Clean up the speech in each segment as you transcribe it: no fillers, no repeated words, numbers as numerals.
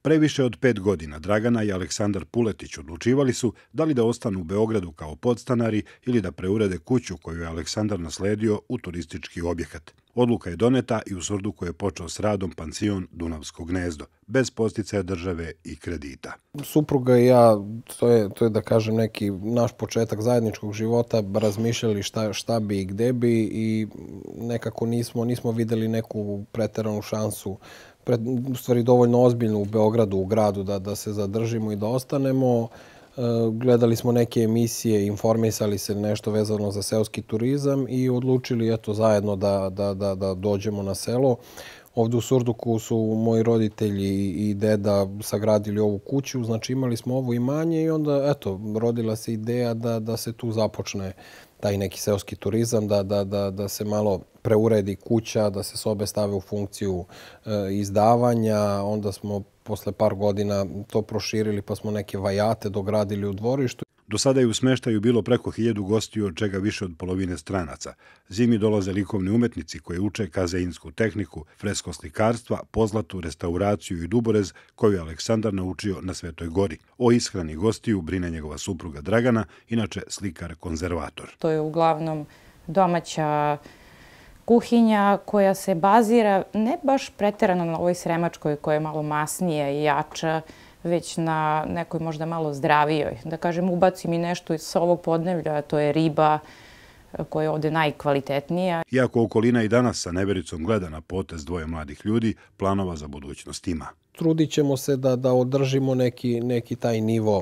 Pre više od 5 godina Dragana i Aleksandar Puletić odlučivali su da li da ostanu u Beogradu kao podstanari ili da preurede kuću koju je Aleksandar nasledio u turistički objekat. Odluka je doneta i u Surduku je počeo s radom pansion Dunavsko gnezdo, bez podsticaja države i kredita. Supruga i ja, to je da kažem neki naš početak zajedničkog života, razmišljali šta bi i gde bi i nekako nismo videli neku preteranu šansu, u stvari dovoljno ozbiljnu u Beogradu, u gradu, da se zadržimo i da ostanemo. Gledali smo neke emisije, informisali se nešto vezano za seoski turizam i odlučili zajedno da dođemo na selo. Ovdje u Surduku su moji roditelji i deda sagradili ovu kuću, znači imali smo ovo imanje i onda rodila se ideja da se tu započne taj neki seoski turizam, da se malo preuredi kuća, da se sobe stave u funkciju izdavanja. Onda smo posle par godina to proširili pa smo neke vajate dogradili u dvorištu. Do sada je u smeštaju bilo preko 1000 gostiju, od čega više od polovine stranaca. Zimi dolaze likovni umetnici koji uče kazeinsku tehniku, fresko-slikarstva, pozlatu, restauraciju i duborez koju je Aleksandar naučio na Svetoj Gori. O ishrani gostiju brine njegova supruga Dragana, inače slikar-konzervator. To je uglavnom domaća kuhinja koja se bazira ne baš preterano na ovoj sremačkoj koja je malo masnija i jača, već na nekoj možda malo zdravijoj. Da kažem, ubacim i nešto iz ovog podneblja, to je riba koja je ovde najkvalitetnija. Iako okolina i danas sa nevericom gleda na potez dvoje mladih ljudi, planova za budućnost ima. Trudit ćemo se da održimo neki taj nivo,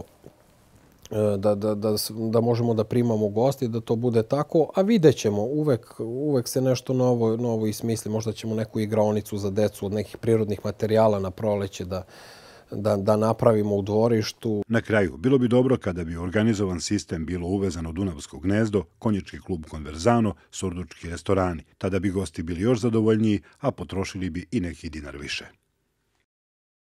da možemo da primamo gosti, da to bude tako, a vidjet ćemo, uvek se nešto novo ismisli. Možda ćemo neku igraonicu za decu od nekih prirodnih materijala na proleće da napravimo u dvorištu. Na kraju, bilo bi dobro kada bi organizovan sistem bilo uvezano Dunavsko gnezdo, konjički klub Konverzano, surdučki restorani. Tada bi gosti bili još zadovoljniji, a potrošili bi i neki dinar više.